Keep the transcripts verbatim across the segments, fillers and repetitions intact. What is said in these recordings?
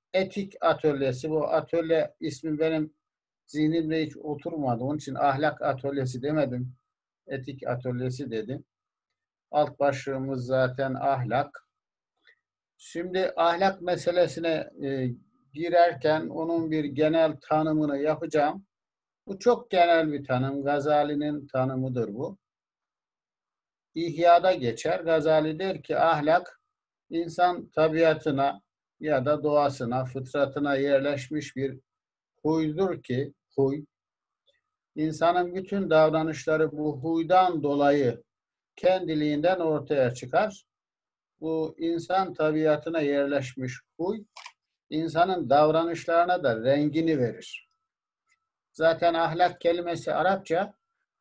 etik atölyesi. Bu atölye ismi benim zihnimde hiç oturmadı. Onun için ahlak atölyesi demedim. Etik atölyesi dedim. Alt başlığımız zaten ahlak. Şimdi ahlak meselesine e, girerken onun bir genel tanımını yapacağım. Bu çok genel bir tanım. Gazali'nin tanımıdır bu. İhya'da geçer. Gazali der ki ahlak insan tabiatına ya da doğasına, fıtratına yerleşmiş bir huydur ki huy. İnsanın bütün davranışları bu huydan dolayı kendiliğinden ortaya çıkar. Bu insan tabiatına yerleşmiş huy, insanın davranışlarına da rengini verir. Zaten ahlak kelimesi Arapça,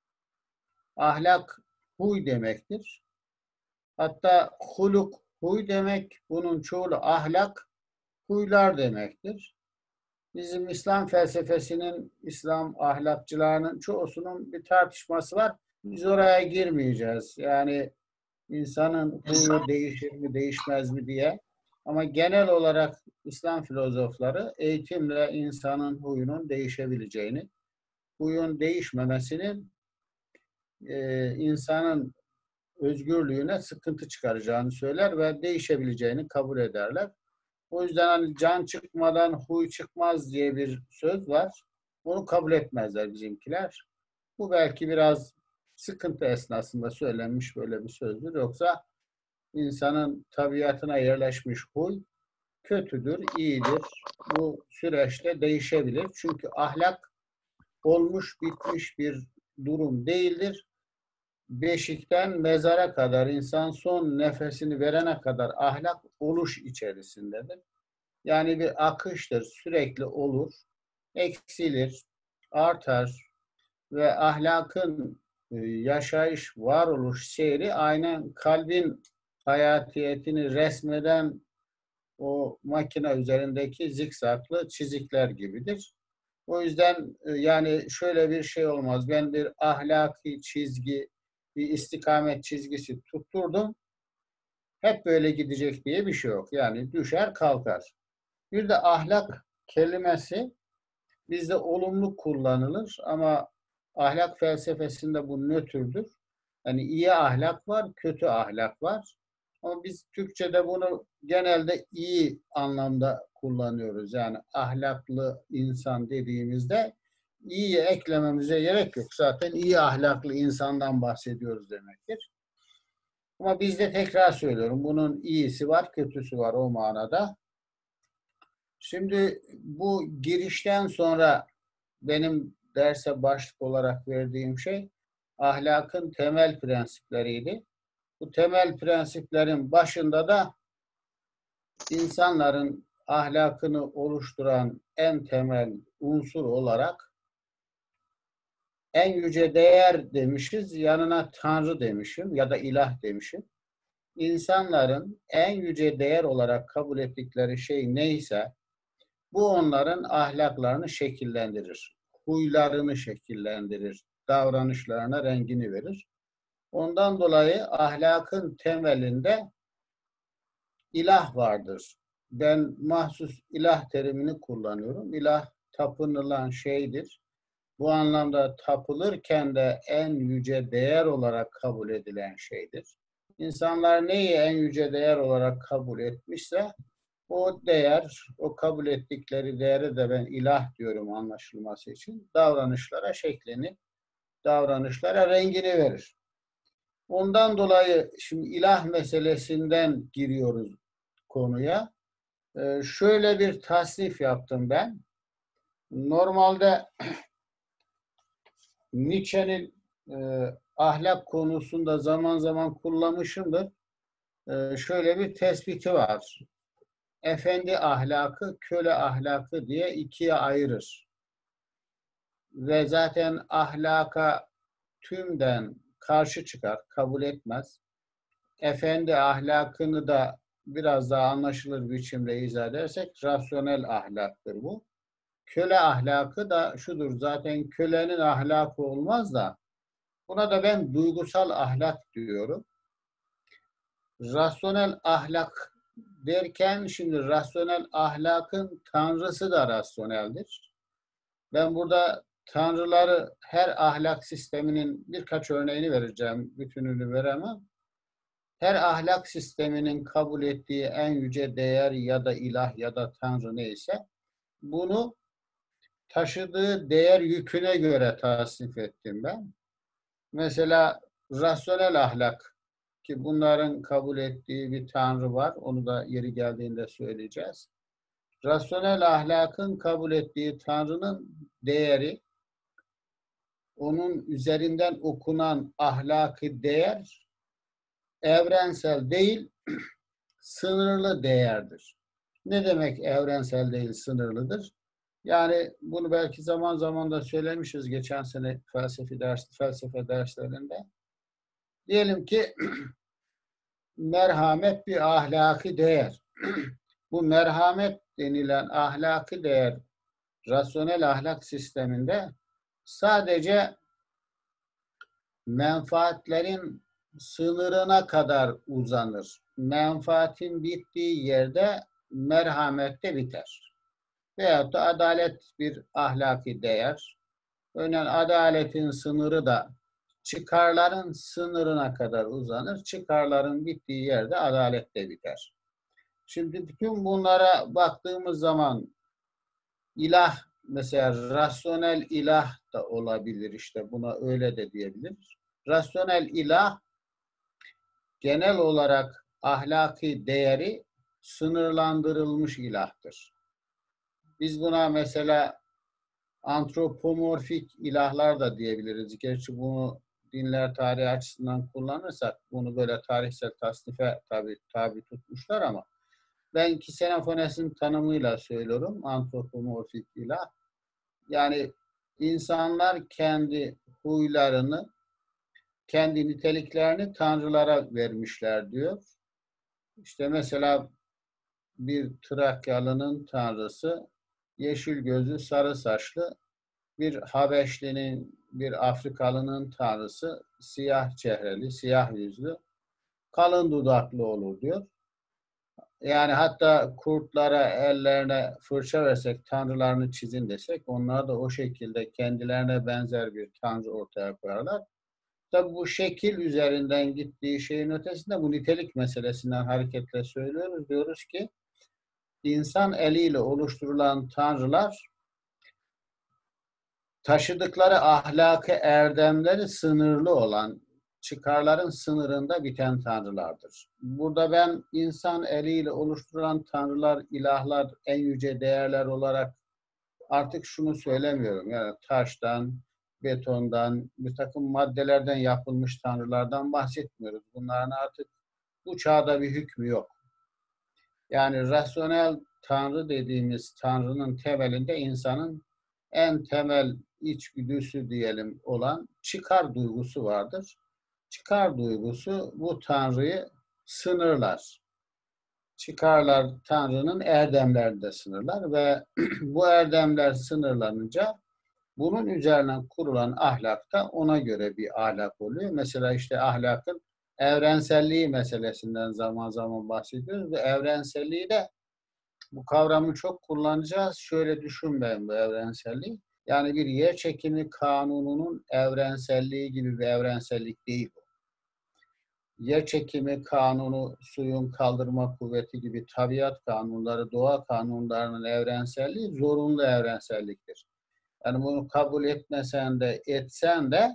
ahlak huy demektir. Hatta huluk huy demek, bunun çoğulu ahlak, huylar demektir. Bizim İslam felsefesinin, İslam ahlakçılarının çoğusunun bir tartışması var. Biz oraya girmeyeceğiz. Yani insanın huyu değişir mi, değişmez mi diye. Ama genel olarak İslam filozofları eğitimle insanın huyunun değişebileceğini, huyun değişmemesinin e, insanın özgürlüğüne sıkıntı çıkaracağını söyler ve değişebileceğini kabul ederler. O yüzden hani can çıkmadan huy çıkmaz diye bir söz var. Onu kabul etmezler bizimkiler. Bu belki biraz sıkıntı esnasında söylenmiş böyle bir sözdür. Yoksa insanın tabiatına yerleşmiş huy kötüdür, iyidir. Bu süreçte değişebilir. Çünkü ahlak olmuş bitmiş bir durum değildir. Beşikten mezara kadar, insan son nefesini verene kadar ahlak oluş içerisindedir. Yani bir akıştır, sürekli olur, eksilir, artar ve ahlakın yaşayış, varoluş seyri aynen kalbin hayatiyetini resmeden o makine üzerindeki zikzaklı çizikler gibidir. O yüzden yani şöyle bir şey olmaz. Ben bir ahlaki çizgi, bir istikamet çizgisi tutturdum. Hep böyle gidecek diye bir şey yok. Yani düşer kalkar. Bir de ahlak kelimesi bizde olumlu kullanılır ama ahlak felsefesinde bu nötrdür. Yani iyi ahlak var, kötü ahlak var. Ama biz Türkçe'de bunu genelde iyi anlamda kullanıyoruz. Yani ahlaklı insan dediğimizde iyiyi eklememize gerek yok. Zaten iyi ahlaklı insandan bahsediyoruz demektir. Ama bizde tekrar söylüyorum, bunun iyisi var, kötüsü var o manada. Şimdi bu girişten sonra benim derse başlık olarak verdiğim şey ahlakın temel prensipleriydi. Bu temel prensiplerin başında da insanların ahlakını oluşturan en temel unsur olarak en yüce değer demişiz, yanına Tanrı demişim ya da ilah demişim. İnsanların en yüce değer olarak kabul ettikleri şey neyse bu onların ahlaklarını şekillendirir, huylarını şekillendirir, davranışlarına rengini verir. Ondan dolayı ahlakın temelinde ilah vardır. Ben mahsus ilah terimini kullanıyorum. İlah tapınılan şeydir. Bu anlamda tapılırken de en yüce değer olarak kabul edilen şeydir. İnsanlar neyi en yüce değer olarak kabul etmişse o değer, o kabul ettikleri değere de ben ilah diyorum anlaşılması için, davranışlara şeklini, davranışlara rengini verir. Ondan dolayı şimdi ilah meselesinden giriyoruz konuya. Ee, şöyle bir tasnif yaptım ben. Normalde Nietzsche'nin e, ahlak konusunda zaman zaman kullanmışımdır. E, şöyle bir tespiti var. Efendi ahlakı, köle ahlakı diye ikiye ayırır. Ve zaten ahlaka tümden karşı çıkar, kabul etmez. Efendi ahlakını da biraz daha anlaşılır biçimde izah edersek rasyonel ahlaktır bu. Köle ahlakı da şudur, zaten kölenin ahlakı olmaz da buna da ben duygusal ahlak diyorum. Rasyonel ahlak derken şimdi rasyonel ahlakın tanrısı da rasyoneldir. Ben burada tanrıları her ahlak sisteminin birkaç örneğini vereceğim. Bütününü veremem. Her ahlak sisteminin kabul ettiği en yüce değer ya da ilah ya da tanrı neyse bunu taşıdığı değer yüküne göre tasnif ettim ben. Mesela rasyonel ahlak ki bunların kabul ettiği bir tanrı var. Onu da yeri geldiğinde söyleyeceğiz. Rasyonel ahlakın kabul ettiği tanrının değeri, onun üzerinden okunan ahlaki değer evrensel değil, sınırlı değerdir. Ne demek evrensel değil, sınırlıdır? Yani bunu belki zaman zaman da söylemişiz geçen sene felsefe ders, felsefe derslerinde. Diyelim ki merhamet bir ahlaki değer. Bu merhamet denilen ahlaki değer rasyonel ahlak sisteminde sadece menfaatlerin sınırına kadar uzanır. Menfaatin bittiği yerde merhamet de biter. Veyahut da adalet bir ahlaki değer. Örneğin adaletin sınırı da çıkarların sınırına kadar uzanır. Çıkarların bittiği yerde adalet de biter. Şimdi bütün bunlara baktığımız zaman ilah mesela rasyonel ilah da olabilir işte buna öyle de diyebiliriz. Rasyonel ilah genel olarak ahlaki değeri sınırlandırılmış ilahtır. Biz buna mesela antropomorfik ilahlar da diyebiliriz. Gerçi bunu dinler tarihi açısından kullanırsak bunu böyle tarihsel tasnife tabi, tabi tutmuşlar ama ben Ksenophanes'in tanımıyla söylüyorum antropomorfik ilah. Yani insanlar kendi huylarını, kendi niteliklerini tanrılara vermişler diyor. İşte mesela bir Trakyalı'nın tanrısı yeşil gözlü, sarı saçlı, bir Habeşli'nin, bir Afrikalı'nın tanrısı siyah çehreli, siyah yüzlü, kalın dudaklı olur diyor. Yani hatta kurtlara ellerine fırça versek, tanrılarını çizin desek, onlar da o şekilde kendilerine benzer bir tanrı ortaya koyarlar. Tabi bu şekil üzerinden gittiği şeyin ötesinde bu nitelik meselesinden hareketle söylüyoruz. Diyoruz ki insan eliyle oluşturulan tanrılar taşıdıkları ahlaki erdemleri sınırlı olan, çıkarların sınırında biten tanrılardır. Burada ben insan eliyle oluşturulan tanrılar, ilahlar, en yüce değerler olarak artık şunu söylemiyorum. Yani taştan, betondan, bir takım maddelerden yapılmış tanrılardan bahsetmiyoruz. Bunların artık bu çağda bir hükmü yok. Yani rasyonel tanrı dediğimiz tanrının temelinde insanın en temel içgüdüsü diyelim olan çıkar duygusu vardır. Çıkar duygusu bu tanrıyı sınırlar. Çıkarlar tanrının erdemlerinde sınırlar ve bu erdemler sınırlanınca bunun üzerine kurulan ahlak da ona göre bir ahlak oluyor. Mesela işte ahlakın evrenselliği meselesinden zaman zaman bahsediyoruz ve evrenselliği de bu kavramı çok kullanacağız. Şöyle düşünmeyin bu evrenselliği. Yani bir yer çekimi kanununun evrenselliği gibi bir evrensellik değil bu. Yer çekimi kanunu, suyun kaldırma kuvveti gibi tabiat kanunları, doğa kanunlarının evrenselliği zorunlu evrenselliktir. Yani bunu kabul etmesen de etsen de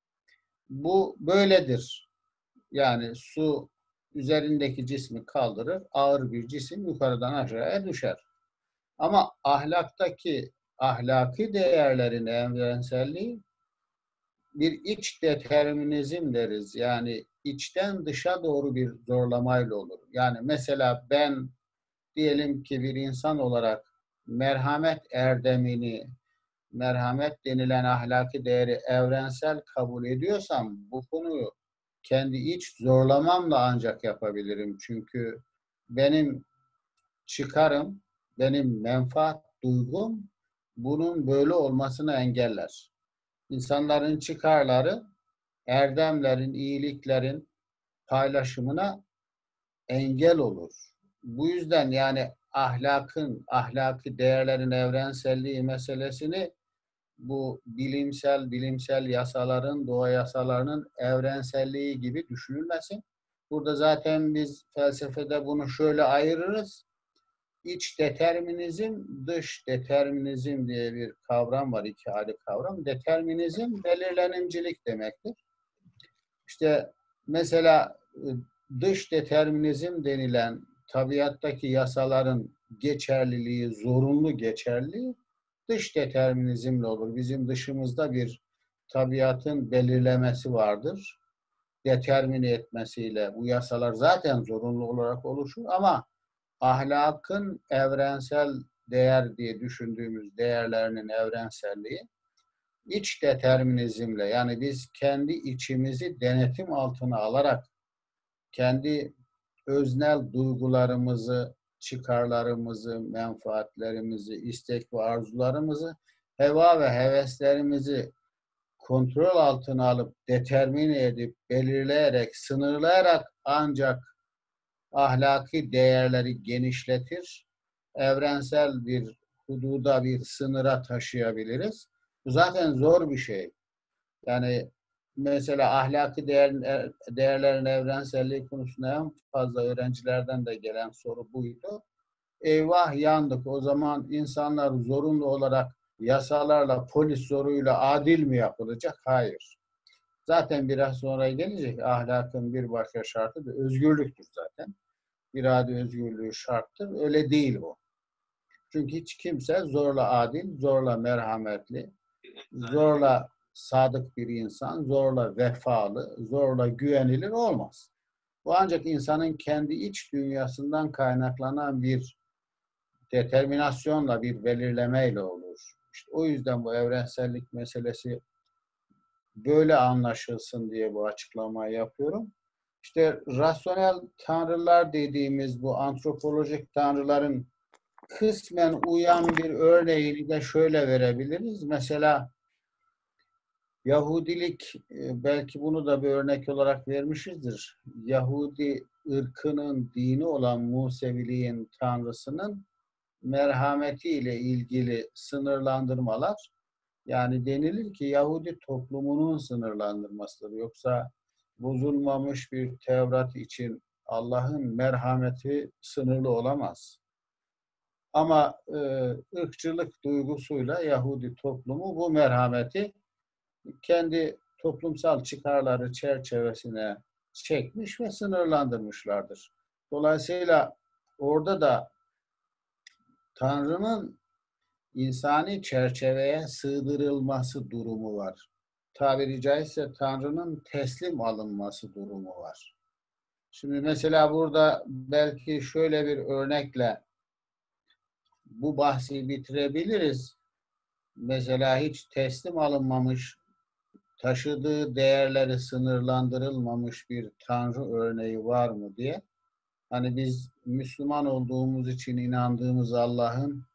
bu böyledir. Yani su üzerindeki cismi kaldırır, ağır bir cisim yukarıdan aşağıya düşer. Ama ahlaktaki ahlaki değerlerin evrenselliği bir iç determinizm deriz. Yani içten dışa doğru bir zorlamayla olur. Yani mesela ben diyelim ki bir insan olarak merhamet erdemini, merhamet denilen ahlaki değeri evrensel kabul ediyorsam bu konuyu kendi iç zorlamamla ancak yapabilirim. Çünkü benim çıkarım, benim menfaat duygum bunun böyle olmasını engeller. İnsanların çıkarları erdemlerin, iyiliklerin paylaşımına engel olur. bu yüzden yani ahlakın, ahlaki değerlerin evrenselliği meselesini bu bilimsel, bilimsel yasaların, doğa yasalarının evrenselliği gibi düşünülmesin. Burada zaten biz felsefede bunu şöyle ayırırız. İç determinizm, dış determinizm diye bir kavram var, iki ayrı kavram. Determinizm belirlenimcilik demektir. İşte mesela dış determinizm denilen tabiattaki yasaların geçerliliği, zorunlu geçerliliği dış determinizmle olur. Bizim dışımızda bir tabiatın belirlemesi vardır. Determine etmesiyle bu yasalar zaten zorunlu olarak oluşur ama ahlakın evrensel değer diye düşündüğümüz değerlerinin evrenselliği iç determinizmle, yani biz kendi içimizi denetim altına alarak kendi öznel duygularımızı, çıkarlarımızı, menfaatlerimizi, istek ve arzularımızı, heva ve heveslerimizi kontrol altına alıp determine edip belirleyerek, sınırlayarak ancak ahlaki değerleri genişletir, evrensel bir hududa, bir sınıra taşıyabiliriz. Bu zaten zor bir şey. Yani mesela ahlaki değer, değerlerin evrenselliği konusunda en fazla öğrencilerden de gelen soru buydu. Eyvah yandık. O zaman insanlar zorunlu olarak yasalarla, polis zoruyla adil mi yapılacak? Hayır. Zaten biraz sonra gelecek ahlakın bir başka şartı da özgürlüktür zaten. İrade özgürlüğü şarttır. Öyle değil bu. Çünkü hiç kimse zorla adil, zorla merhametli, zorla sadık bir insan, zorla vefalı, zorla güvenilir olmaz. Bu ancak insanın kendi iç dünyasından kaynaklanan bir determinasyonla, bir belirlemeyle olur. İşte o yüzden bu evrensellik meselesi böyle anlaşılsın diye bu açıklamayı yapıyorum. İşte rasyonel tanrılar dediğimiz bu antropolojik tanrıların kısmen uyan bir örneğini de şöyle verebiliriz. Mesela Yahudilik, belki bunu da bir örnek olarak vermişizdir. Yahudi ırkının dini olan Museviliğin tanrısının merhametiyle ilgili sınırlandırmalar, yani denilir ki Yahudi toplumunun sınırlandırmasıdır. Yoksa bozulmamış bir Tevrat için Allah'ın merhameti sınırlı olamaz. Ama e, ırkçılık duygusuyla Yahudi toplumu bu merhameti kendi toplumsal çıkarları çerçevesine çekmiş ve sınırlandırmışlardır. Dolayısıyla orada da Tanrı'nın insani çerçeveye sığdırılması durumu var. Tabiri caizse Tanrı'nın teslim alınması durumu var. Şimdi mesela burada belki şöyle bir örnekle bu bahsi bitirebiliriz. Mesela hiç teslim alınmamış, taşıdığı değerleri sınırlandırılmamış bir Tanrı örneği var mı diye. Hani biz Müslüman olduğumuz için inandığımız Allah'ın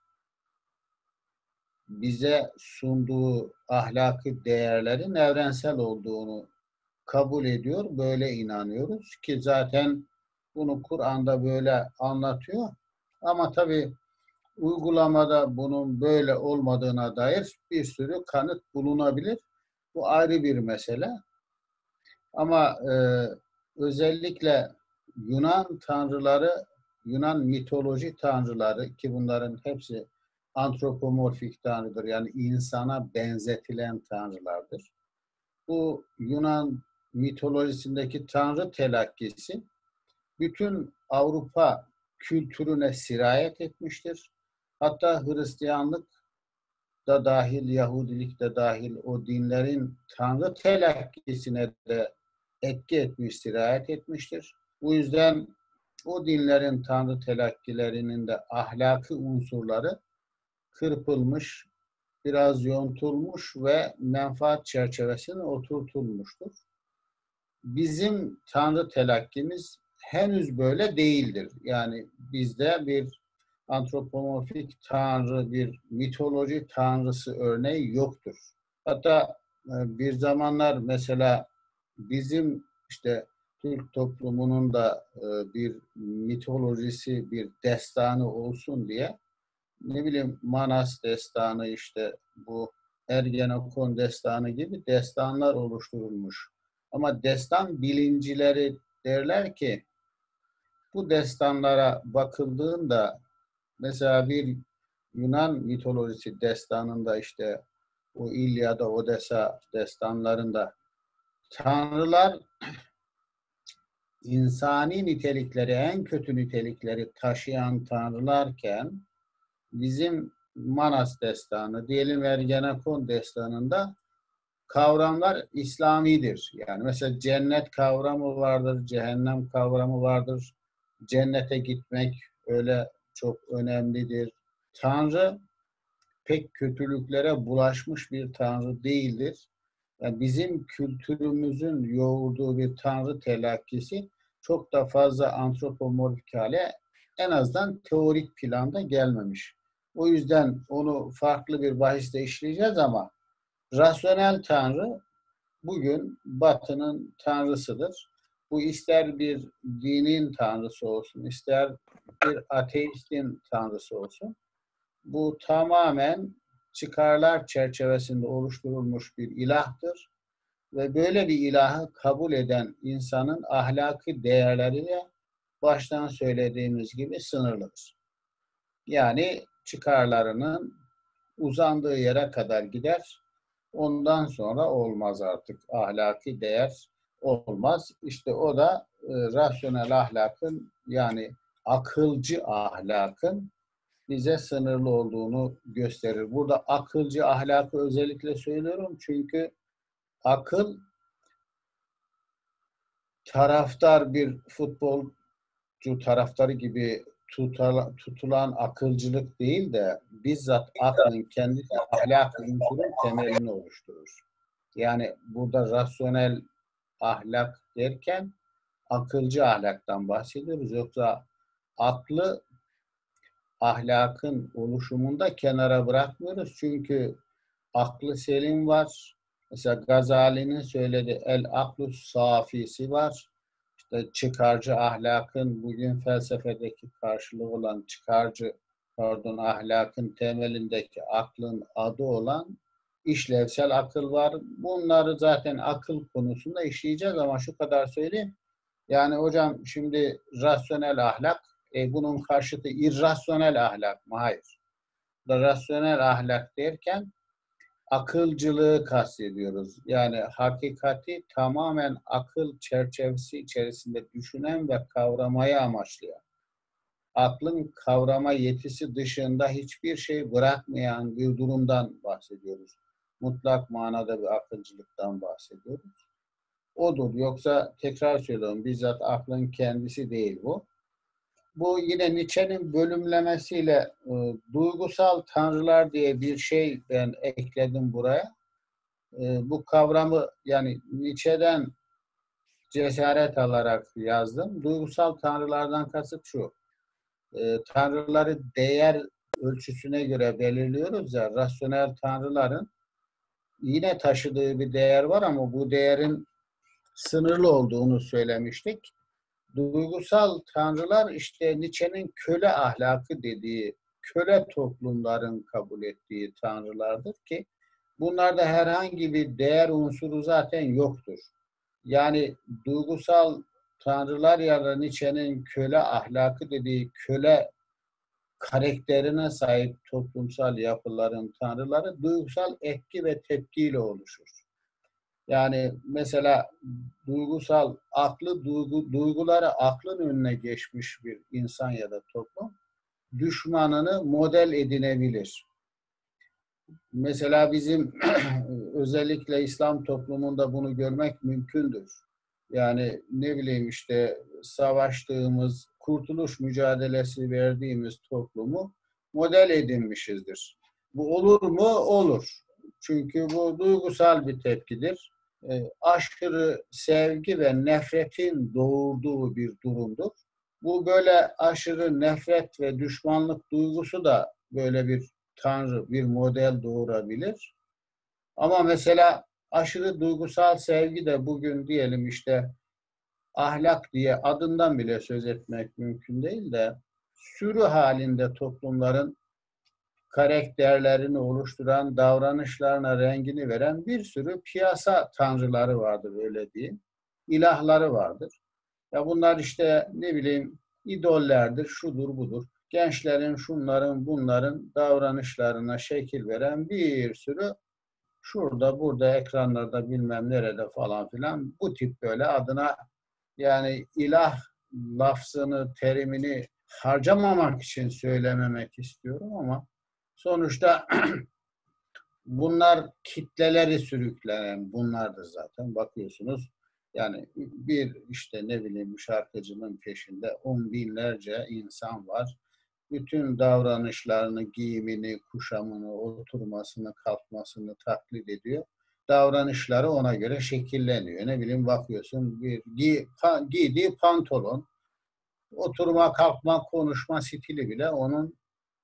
bize sunduğu ahlaki değerlerin evrensel olduğunu kabul ediyor, böyle inanıyoruz ki zaten bunu Kur'an'da böyle anlatıyor. Ama tabii uygulamada bunun böyle olmadığına dair bir sürü kanıt bulunabilir. Bu ayrı bir mesele. Ama e, özellikle Yunan tanrıları, Yunan mitoloji tanrıları ki bunların hepsi antropomorfik tanrıdır. Yani insana benzetilen tanrılardır. Bu Yunan mitolojisindeki tanrı telakkisi bütün Avrupa kültürüne sirayet etmiştir. Hatta Hristiyanlık da dahil, Yahudilik de dahil o dinlerin tanrı telakkisine de etki etmiş, sirayet etmiştir. Bu yüzden o dinlerin tanrı telakkilerinin de ahlaki unsurları kırpılmış, biraz yontulmuş ve menfaat çerçevesine oturtulmuştur. Bizim tanrı telakkimiz henüz böyle değildir. Yani bizde bir antropomorfik tanrı, bir mitoloji tanrısı örneği yoktur. Hatta bir zamanlar mesela bizim işte Türk toplumunun da e, bir mitolojisi, bir destanı olsun diye ne bileyim Manas destanı işte bu Ergenekon destanı gibi destanlar oluşturulmuş. Ama destan bilincileri derler ki bu destanlara bakıldığında mesela bir Yunan mitolojisi destanında işte o İlyada, Odessa destanlarında tanrılar insani nitelikleri, en kötü nitelikleri taşıyan tanrılarken bizim Manas destanı, diyelim Ergenekon destanında kavramlar İslamidir. Yani mesela cennet kavramı vardır, cehennem kavramı vardır. Cennete gitmek öyle çok önemlidir. Tanrı pek kötülüklere bulaşmış bir tanrı değildir. Yani bizim kültürümüzün yoğurduğu bir tanrı telakkisi çok da fazla antropomorfik hale en azından teorik planda gelmemiş. O yüzden onu farklı bir bahiste işleyeceğiz ama rasyonel tanrı bugün Batı'nın tanrısıdır. Bu ister bir dinin tanrısı olsun, ister bir ateistin tanrısı olsun. Bu tamamen çıkarlar çerçevesinde oluşturulmuş bir ilahtır ve böyle bir ilahı kabul eden insanın ahlaki değerleri de baştan söylediğimiz gibi sınırlıdır. Yani çıkarlarının uzandığı yere kadar gider, ondan sonra olmaz artık ahlaki değer olmaz. İşte o da e, rasyonel ahlakın yani akılcı ahlakın bize sınırlı olduğunu gösterir. Burada akılcı ahlakı özellikle söylüyorum çünkü akıl taraftar bir futbolcu taraftarı gibi tutulan akılcılık değil de bizzat aklın kendisi ahlak unsurun temelini oluşturur. Yani burada rasyonel ahlak derken akılcı ahlaktan bahsediyoruz. Yoksa aklı ahlakın oluşumunda kenara bırakmıyoruz. Çünkü aklı selim var. Mesela Gazali'nin söylediği el aklu safisi var. İşte çıkarcı ahlakın bugün felsefedeki karşılığı olan çıkarcı pardon ahlakın temelindeki aklın adı olan işlevsel akıl var. Bunları zaten akıl konusunda işleyeceğiz ama şu kadar söyleyeyim. Yani hocam şimdi rasyonel ahlak e, bunun karşıtı irrasyonel ahlak mı? Hayır. Da rasyonel ahlak derken akılcılığı kastediyoruz. Yani hakikati tamamen akıl çerçevesi içerisinde düşünen ve kavramayı amaçlayan, aklın kavrama yetisi dışında hiçbir şey bırakmayan bir durumdan bahsediyoruz. Mutlak manada bir akılcılıktan bahsediyoruz. Odur. Yoksa tekrar söylüyorum bizzat aklın kendisi değil bu. Bu yine Nietzsche'nin bölümlemesiyle e, duygusal tanrılar diye bir şey ben ekledim buraya. E, bu kavramı yani Nietzsche'den cesaret alarak yazdım. Duygusal tanrılardan kasıt şu. E, tanrıları değer ölçüsüne göre belirliyoruz ya. Rasyonel tanrıların yine taşıdığı bir değer var ama bu değerin sınırlı olduğunu söylemiştik. Duygusal tanrılar işte Nietzsche'nin köle ahlakı dediği, köle toplumların kabul ettiği tanrılardır ki bunlarda herhangi bir değer unsuru zaten yoktur. Yani duygusal tanrılar ya da Nietzsche'nin köle ahlakı dediği köle karakterine sahip toplumsal yapıların tanrıları duygusal etki ve tepkiyle oluşur. Yani mesela duygusal aklı, duygu, duyguları aklın önüne geçmiş bir insan ya da toplum düşmanını model edinebilir. Mesela bizim özellikle İslam toplumunda bunu görmek mümkündür. Yani ne bileyim işte savaştığımız, kurtuluş mücadelesi verdiğimiz toplumu model edinmişizdir. Bu olur mu? Olur. Çünkü bu duygusal bir tepkidir. E, aşırı sevgi ve nefretin doğurduğu bir durumdur. Bu böyle aşırı nefret ve düşmanlık duygusu da böyle bir tanrı, bir model doğurabilir. Ama mesela aşırı duygusal sevgi de bugün diyelim işte ahlak diye adından bile söz etmek mümkün değil de sürü halinde toplumların karakterlerini oluşturan, davranışlarına rengini veren bir sürü piyasa tanrıları vardır, öyle diyeyim. İlahları vardır. Ya bunlar işte ne bileyim idollerdir, şudur budur. Gençlerin, şunların, bunların davranışlarına şekil veren bir sürü şurada, burada, ekranlarda bilmem nerede falan filan bu tip böyle adına yani ilah lafzını, terimini harcamamak için söylememek istiyorum ama sonuçta bunlar kitleleri sürükleyen bunlardır zaten. Bakıyorsunuz yani bir işte ne bileyim şarkıcının peşinde on binlerce insan var. Bütün davranışlarını, giyimini, kuşamını, oturmasını, kalkmasını taklit ediyor. Davranışları ona göre şekilleniyor. Ne bileyim bakıyorsun bir giy, pa, giydiği pantolon, oturma, kalkma, konuşma stili bile onun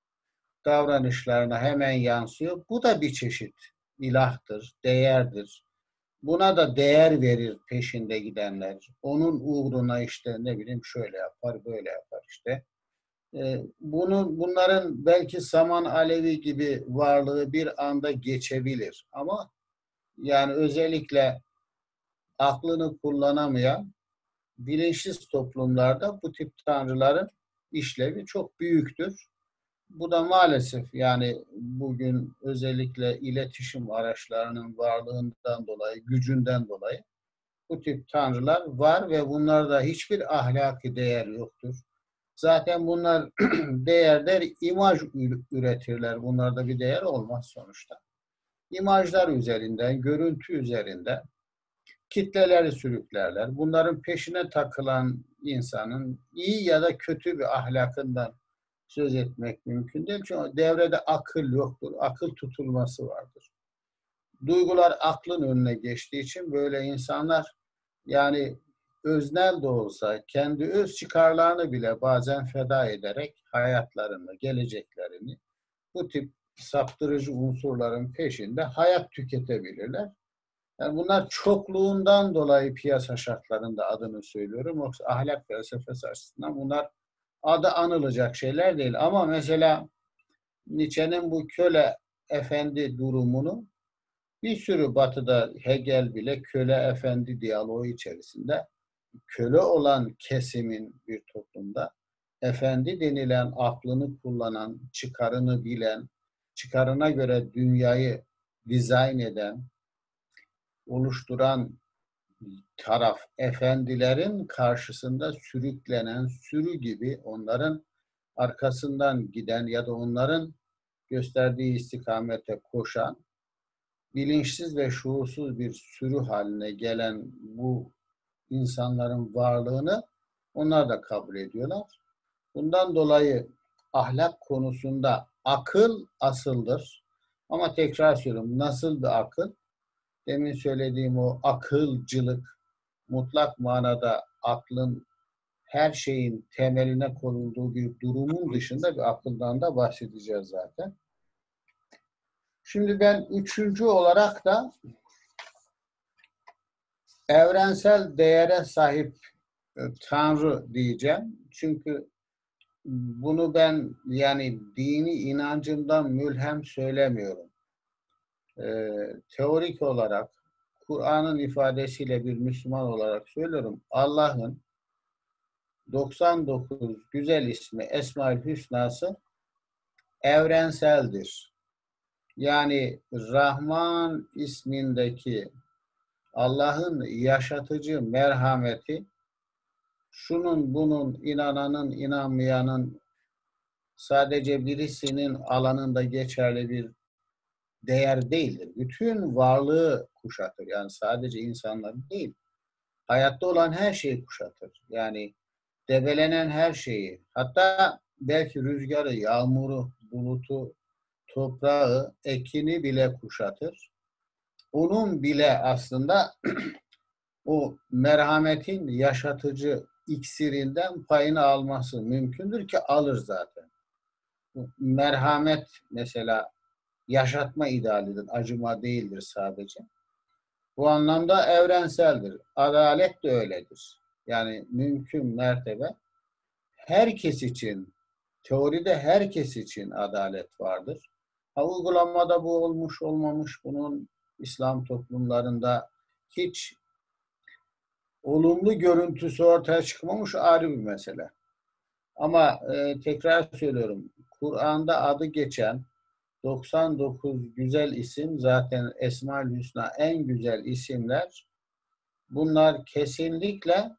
davranışlarına hemen yansıyor. Bu da bir çeşit ilahtır, değerdir. Buna da değer verir peşinde gidenler. Onun uğruna işte ne bileyim şöyle yapar, böyle yapar işte. Ee, bunu, bunların belki Saman Alevi gibi varlığı bir anda geçebilir. Ama yani özellikle aklını kullanamayan bilinçsiz toplumlarda bu tip tanrıların işlevi çok büyüktür. Bu da maalesef yani bugün özellikle iletişim araçlarının varlığından dolayı, gücünden dolayı bu tip tanrılar var ve bunlarda hiçbir ahlaki değer yoktur. Zaten bunlar değerler, imaj üretirler. Bunlarda bir değer olmaz sonuçta. İmajlar üzerinden, görüntü üzerinden kitleleri sürüklerler. Bunların peşine takılan insanın iyi ya da kötü bir ahlakından söz etmek mümkün değil. Çünkü devrede akıl yoktur. Akıl tutulması vardır. Duygular aklın önüne geçtiği için böyle insanlar yani öznel de olsa kendi öz çıkarlarını bile bazen feda ederek hayatlarını, geleceklerini bu tip saptırıcı unsurların peşinde hayat tüketebilirler. Yani bunlar çokluğundan dolayı piyasa şartlarında adını söylüyorum. Yoksa ahlak felsefesi açısından bunlar adı anılacak şeyler değil. Ama mesela Nietzsche'nin bu köle efendi durumunu bir sürü batıda Hegel bile köle efendi diyaloğu içerisinde köle olan kesimin bir toplumda efendi denilen aklını kullanan, çıkarını bilen, çıkarına göre dünyayı dizayn eden, oluşturan taraf efendilerin karşısında sürüklenen sürü gibi onların arkasından giden ya da onların gösterdiği istikamete koşan bilinçsiz ve şuursuz bir sürü haline gelen bu insanların varlığını onlar da kabul ediyorlar. Bundan dolayı ahlak konusunda akıl asıldır. Ama tekrar söylüyorum, nasıl bir akıl? Demin söylediğim o akılcılık, mutlak manada aklın her şeyin temeline konulduğu bir durumun dışında bir akıldan da bahsedeceğiz zaten. Şimdi ben üçüncü olarak da evrensel değere sahip Tanrı diyeceğim. Çünkü bunu ben yani dini inancımdan mülhem söylemiyorum. Ee, teorik olarak Kur'an'ın ifadesiyle bir Müslüman olarak söylüyorum. Allah'ın doksan dokuz güzel ismi Esma-ül Hüsna'sı evrenseldir. Yani Rahman ismindeki Allah'ın yaşatıcı merhameti şunun bunun inananın inanmayanın sadece birisinin alanında geçerli bir değer değildir. Bütün varlığı kuşatır. Yani sadece insanları değil. Hayatta olan her şeyi kuşatır. Yani debelenen her şeyi. Hatta belki rüzgarı, yağmuru, bulutu, toprağı, ekini bile kuşatır. Onun bile aslında o merhametin yaşatıcı iksirinden payını alması mümkündür ki alır zaten. Bu merhamet mesela yaşatma idealidir, acıma değildir sadece. Bu anlamda evrenseldir. Adalet de öyledir. Yani mümkün mertebe herkes için, teoride herkes için adalet vardır. Ha, uygulamada bu olmuş olmamış, bunun İslam toplumlarında hiç olumlu görüntüsü ortaya çıkmamış, ayrı bir mesele. Ama e, tekrar söylüyorum, Kur'an'da adı geçen doksan dokuz güzel isim, zaten Esma-ül Hüsna en güzel isimler, bunlar kesinlikle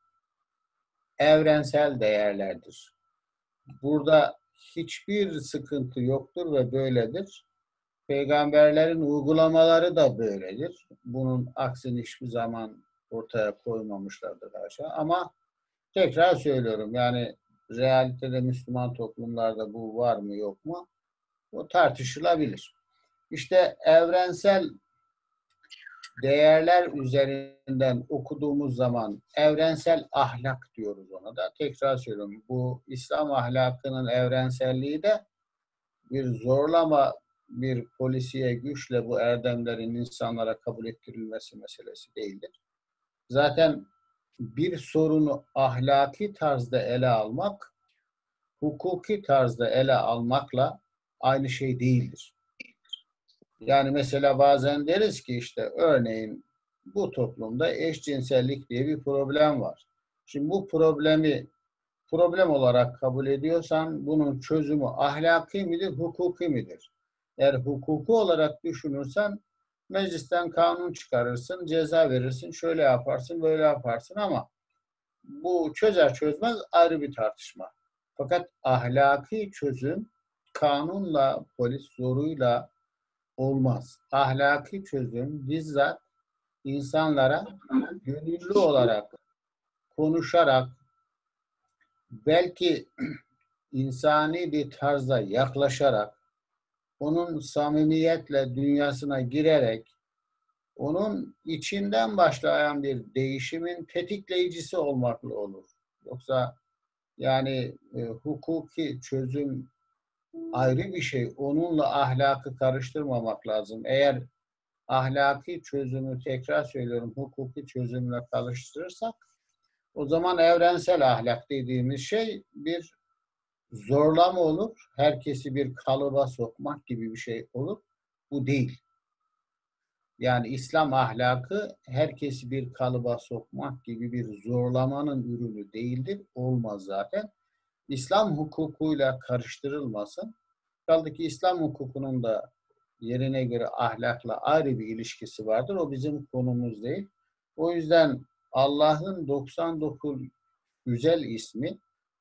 evrensel değerlerdir. Burada hiçbir sıkıntı yoktur ve böyledir. Peygamberlerin uygulamaları da böyledir. Bunun aksini hiçbir zaman ortaya koymamışlardır haşa. Ama tekrar söylüyorum, yani realitede Müslüman toplumlarda bu var mı yok mu? O tartışılabilir. İşte evrensel değerler üzerinden okuduğumuz zaman evrensel ahlak diyoruz ona da. Tekrar söylüyorum, bu İslam ahlakının evrenselliği de bir zorlama, bir polisiye güçle bu erdemlerin insanlara kabul ettirilmesi meselesi değildir. Zaten bir sorunu ahlaki tarzda ele almak, hukuki tarzda ele almakla aynı şey değildir. Yani mesela bazen deriz ki işte örneğin bu toplumda eşcinsellik diye bir problem var. Şimdi bu problemi problem olarak kabul ediyorsan bunun çözümü ahlaki midir, hukuki midir? Eğer hukuku olarak düşünürsen meclisten kanun çıkarırsın, ceza verirsin, şöyle yaparsın, böyle yaparsın ama bu çözer çözmez ayrı bir tartışma. Fakat ahlaki çözüm kanunla, polis zoruyla olmaz. Ahlaki çözüm bizzat insanlara gönüllü olarak konuşarak, belki insani bir tarzda yaklaşarak, onun samimiyetle dünyasına girerek, onun içinden başlayan bir değişimin tetikleyicisi olmakla olur. Yoksa yani e, hukuki çözüm ayrı bir şey. Onunla ahlakı karıştırmamak lazım. Eğer ahlaki çözümü, tekrar söylüyorum, hukuki çözümle karıştırırsak o zaman evrensel ahlak dediğimiz şey bir zorlama olur. Herkesi bir kalıba sokmak gibi bir şey olur. Bu değil. Yani İslam ahlakı herkesi bir kalıba sokmak gibi bir zorlamanın ürünü değildir. Olmaz zaten. İslam hukukuyla karıştırılmasın. Kaldı ki İslam hukukunun da yerine göre ahlakla ayrı bir ilişkisi vardır. O bizim konumuz değil. O yüzden Allah'ın doksan dokuz güzel ismi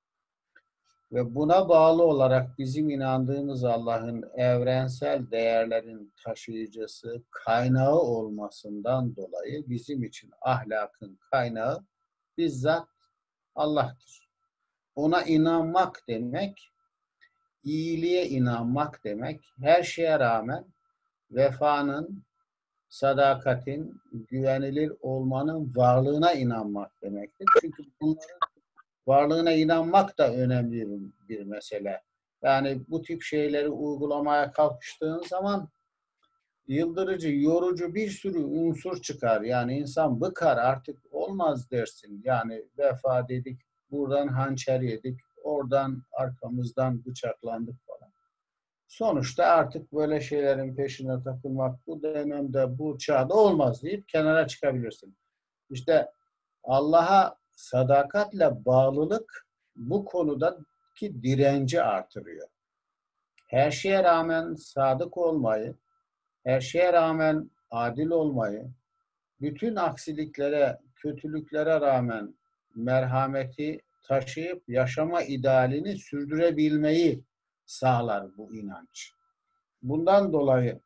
ve buna bağlı olarak bizim inandığımız Allah'ın evrensel değerlerin taşıyıcısı, kaynağı olmasından dolayı bizim için ahlakın kaynağı bizzat Allah'tır. Ona inanmak demek, iyiliğe inanmak demek, her şeye rağmen vefanın, sadakatin, güvenilir olmanın varlığına inanmak demektir. Çünkü bunların varlığına inanmak da önemli bir, bir mesele. Yani bu tip şeyleri uygulamaya kalkıştığın zaman yıldırıcı, yorucu bir sürü unsur çıkar. Yani insan bıkar, artık olmaz dersin. Yani vefa dedik, buradan hançer yedik, oradan arkamızdan bıçaklandık falan. Sonuçta artık böyle şeylerin peşine takılmak bu dönemde, bu çağda olmaz deyip kenara çıkabilirsin. İşte Allah'a sadakatle bağlılık bu konudaki direnci artırıyor. Her şeye rağmen sadık olmayı, her şeye rağmen adil olmayı, bütün aksiliklere, kötülüklere rağmen merhameti taşıyıp yaşama idealini sürdürebilmeyi sağlar bu inanç. Bundan dolayı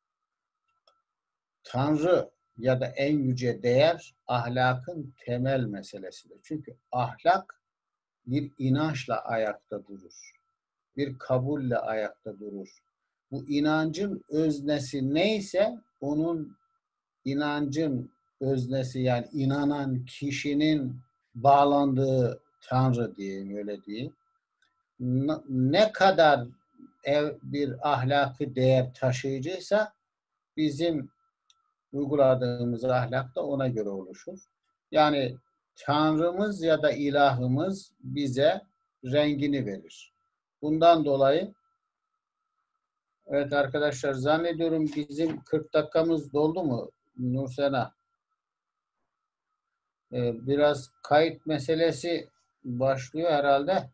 Tanrı ya da en yüce değer ahlakın temel meselesidir. Çünkü ahlak bir inançla ayakta durur. Bir kabulle ayakta durur. Bu inancın öznesi neyse onun inancın öznesi, yani inanan kişinin bağlandığı Tanrı diyeyim, öyle diyeyim. Ne kadar ev bir ahlaki değer taşıyıcıysa bizim uyguladığımız ahlak da ona göre oluşur. Yani Tanrımız ya da ilahımız bize rengini verir. Bundan dolayı evet arkadaşlar, zannediyorum bizim kırk dakikamız doldu mu Nursena? Ee, biraz kayıt meselesi başlıyor herhalde.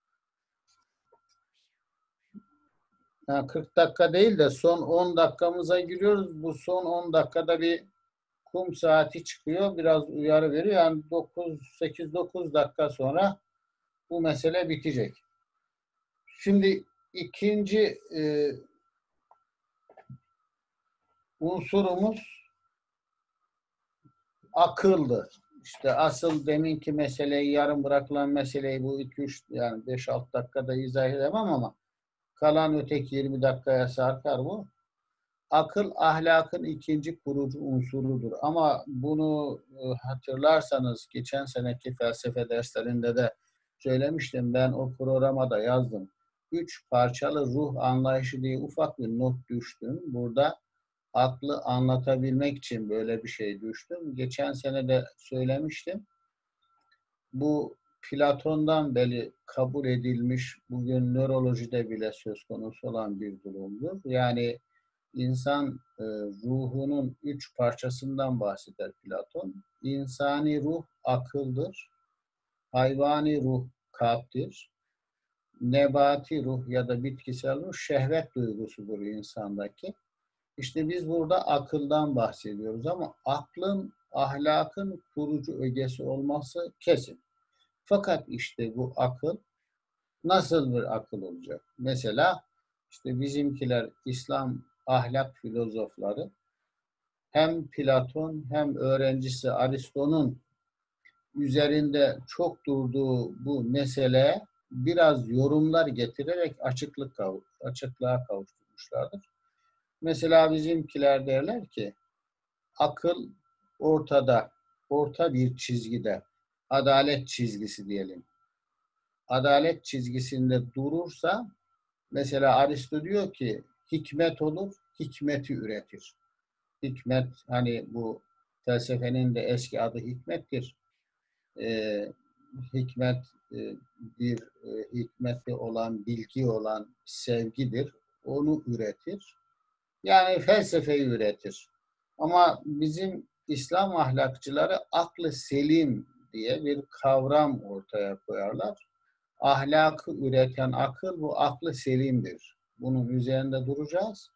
Ha, kırk dakika değil de son on dakikamıza giriyoruz. Bu son on dakikada bir kum saati çıkıyor. Biraz uyarı veriyor. Yani dokuz, sekiz dokuz dakika sonra bu mesele bitecek. Şimdi ikinci e, unsurumuz akıldı. İşte asıl deminki meseleyi, yarım bırakılan meseleyi bu iki üç yani beş altı dakikada izah edemem ama kalan öteki yirmi dakikaya sarkar bu. Akıl ahlakın ikinci kurucu unsurudur. Ama bunu e, hatırlarsanız geçen seneki felsefe derslerinde de söylemiştim. Ben o programa da yazdım. Üç parçalı ruh anlayışı diye ufak bir not düştüm. Burada aklı anlatabilmek için böyle bir şey düştüm. Geçen sene de söylemiştim. Bu Platon'dan beri kabul edilmiş, bugün nörolojide bile söz konusu olan bir durumdur. Yani insan e, ruhunun üç parçasından bahseder Platon. İnsani ruh akıldır, hayvani ruh kalptir, nebati ruh ya da bitkisel ruh şehvet duygusudur insandaki. İşte biz burada akıldan bahsediyoruz ama aklın, ahlakın kurucu ögesi olması kesin. Fakat işte bu akıl nasıl bir akıl olacak? Mesela işte bizimkiler İslam ahlak filozofları hem Platon hem öğrencisi Aristo'nun üzerinde çok durduğu bu meseleye biraz yorumlar getirerek açıklık açıklığa kavuşturmuşlardır. Mesela bizimkiler derler ki akıl ortada, orta bir çizgide, adalet çizgisi diyelim. Adalet çizgisinde durursa mesela Aristo diyor ki hikmet olur, hikmeti üretir. Hikmet hani bu felsefenin de eski adı hikmettir. Ee, hikmet e, bir e, hikmeti olan, bilgi olan sevgidir. Onu üretir. Yani felsefeyi üretir. Ama bizim İslam ahlakçıları aklı selim diye bir kavram ortaya koyarlar. Ahlakı üreten akıl bu aklı selimdir. Bunun üzerinde duracağız.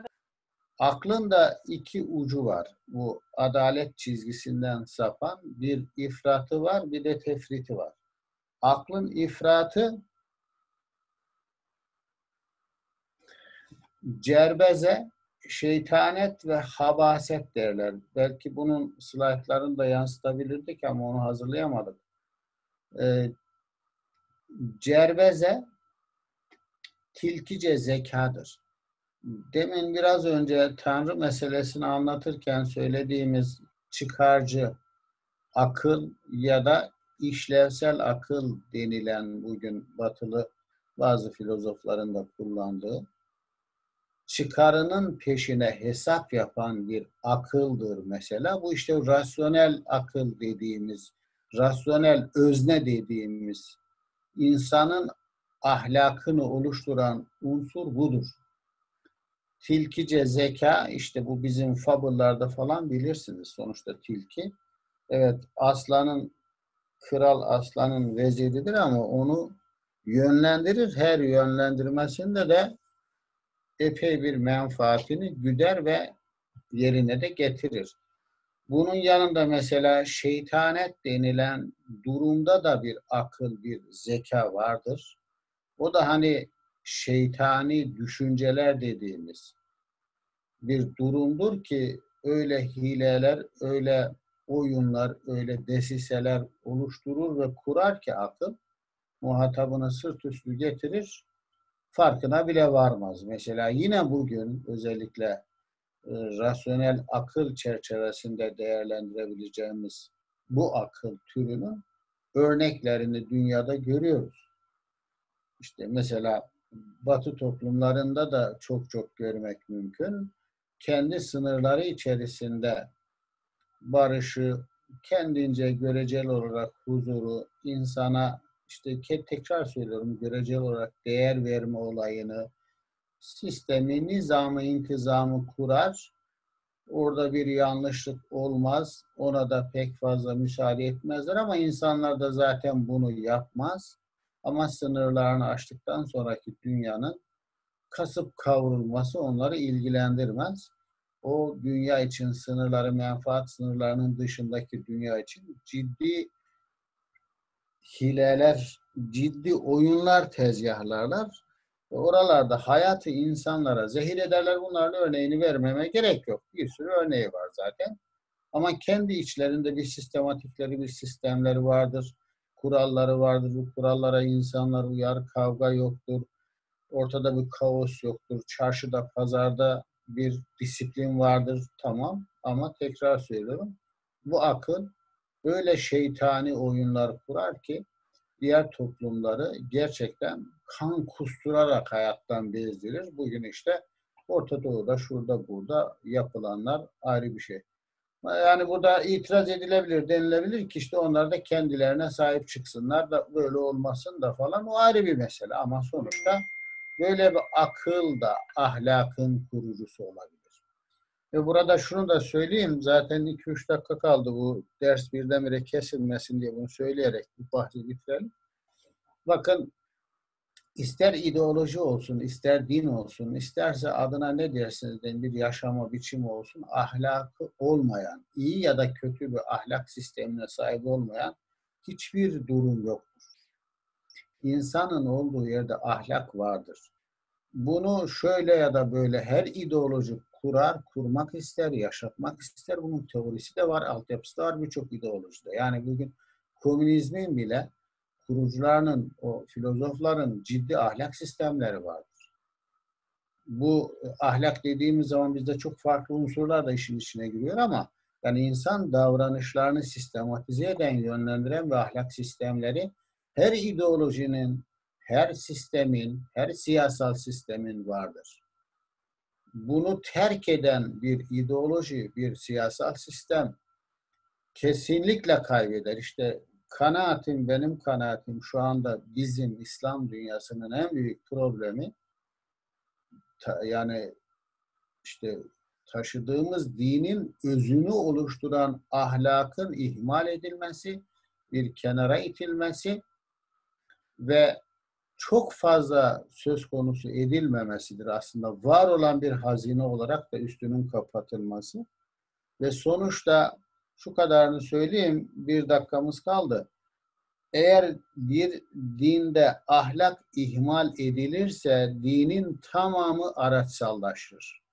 Aklın da iki ucu var. Bu adalet çizgisinden sapan bir ifratı var, bir de tefriti var. Aklın ifratı cerbeze, şeytanet ve habaset derler. Belki bunun slaytlarını da yansıtabilirdik ama onu hazırlayamadık. Ee, cerbeze tilkice zekadır. Demin biraz önce Tanrı meselesini anlatırken söylediğimiz çıkarcı akıl ya da işlevsel akıl denilen bugün batılı bazı filozofların da kullandığı çıkarının peşine hesap yapan bir akıldır mesela. Bu işte rasyonel akıl dediğimiz, rasyonel özne dediğimiz insanın ahlakını oluşturan unsur budur. Tilkice zeka, işte bu bizim fabullarda falan bilirsiniz sonuçta tilki. Evet, aslanın, kral aslanın veziridir ama onu yönlendirir. Her yönlendirmesinde de epey bir menfaatini güder ve yerine de getirir. Bunun yanında mesela şeytanet denilen durumda da bir akıl, bir zeka vardır. O da hani şeytani düşünceler dediğimiz bir durumdur ki öyle hileler, öyle oyunlar, öyle desiseler oluşturur ve kurar ki akıl muhatabını sırt üstü getirir, farkına bile varmaz. Mesela yine bugün özellikle e, rasyonel akıl çerçevesinde değerlendirebileceğimiz bu akıl türünün örneklerini dünyada görüyoruz. İşte mesela Batı toplumlarında da çok çok görmek mümkün. Kendi sınırları içerisinde barışı, kendince göreceli olarak huzuru, insana işte tekrar söylüyorum göreceli olarak değer verme olayını, sistemi, nizamı, intizamı kurar. Orada bir yanlışlık olmaz. Ona da pek fazla müsaade etmezler ama insanlar da zaten bunu yapmaz. Ama sınırlarını aştıktan sonraki dünyanın kasıp kavrulması onları ilgilendirmez. O dünya için sınırları, menfaat sınırlarının dışındaki dünya için ciddi hileler, ciddi oyunlar tezgahlarlar. Oralarda hayatı insanlara zehir ederler. Bunların örneğini vermeme gerek yok. Bir sürü örneği var zaten. Ama kendi içlerinde bir sistematikleri, bir sistemleri vardır. Kuralları vardır. Bu kurallara insanlar uyar. Kavga yoktur. Ortada bir kaos yoktur. Çarşıda, pazarda bir disiplin vardır. Tamam. Ama tekrar söylüyorum. Bu akıl öyle şeytani oyunlar kurar ki diğer toplumları gerçekten kan kusturarak hayattan bezdirir. Bugün işte Orta Doğu'da, şurada, burada yapılanlar ayrı bir şey. Yani burada itiraz edilebilir, denilebilir ki işte onlar da kendilerine sahip çıksınlar da böyle olmasın da falan. O ayrı bir mesele ama sonuçta böyle bir akıl da ahlakın kurucusu olabilir. Ve burada şunu da söyleyeyim, zaten iki üç dakika kaldı bu ders birdenbire kesilmesin diye bunu söyleyerek bu bahsi bitirelim. Bakın, ister ideoloji olsun, ister din olsun, isterse adına ne dersiniz deyin bir yaşama biçimi olsun, ahlakı olmayan, iyi ya da kötü bir ahlak sistemine sahip olmayan hiçbir durum yoktur. İnsanın olduğu yerde ahlak vardır. Bunu şöyle ya da böyle her ideoloji kurar, kurmak ister, yaşatmak ister. Bunun teorisi de var, altyapısı da var birçok ideolojide. Yani bugün komünizmin bile kurucularının, o filozofların ciddi ahlak sistemleri vardır. Bu ahlak dediğimiz zaman bizde çok farklı unsurlar da işin içine giriyor ama yani insan davranışlarını sistematize eden, yönlendiren ve ahlak sistemleri her ideolojinin, her sistemin, her siyasal sistemin vardır. Bunu terk eden bir ideoloji, bir siyasal sistem kesinlikle kaybeder. İşte kanaatim, benim kanaatim şu anda bizim İslam dünyasının en büyük problemi yani işte taşıdığımız dinin özünü oluşturan ahlakın ihmal edilmesi, bir kenara itilmesi ve çok fazla söz konusu edilmemesidir aslında. Var olan bir hazine olarak da üstünün kapatılması ve sonuçta şu kadarını söyleyeyim, bir dakikamız kaldı. Eğer bir dinde ahlak ihmal edilirse dinin tamamı araçsallaşır.